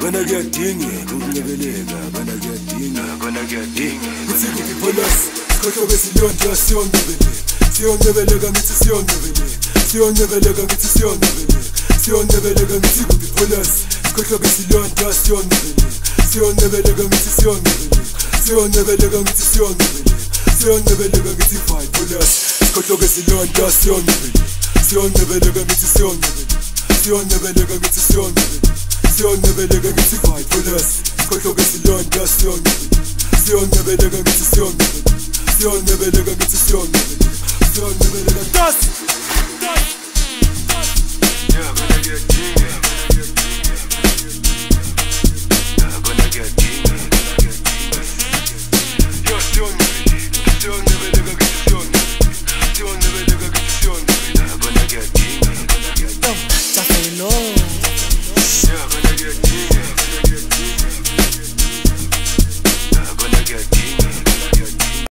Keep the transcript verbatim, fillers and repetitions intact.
Gonna get dingy, ukuncebeleka, gonna get dingy, gonna get dingy. Uthi kuphi pholas, sikhohlo besilonda siyoncebeleka, siyoncebeleka ngithi siyoncebeleka, siyoncebeleka ngithi siyoncebeleka, siyoncebeleka ngithi kuphi pholas, sikhohlo besilonda siyoncebeleka, siyoncebeleka ngithi siyoncebeleka, siyoncebeleka ngithi siyoncebeleka, siyoncebeleka ngithi five pholas, sikhohlo besilonda siyoncebeleka, siyoncebeleka ngithi siyoncebeleka, siyoncebeleka ngithi siyoncebeleka. Siyoncebeleka ngithi five pholas, sikhohlo besilonda siyoncebeleka, siyoncebeleka ngithi siyoncebeleka, siyoncebeleka ngithi siyoncebeleka, siyoncebeleka ngithi. Yeah, gonna get dingy.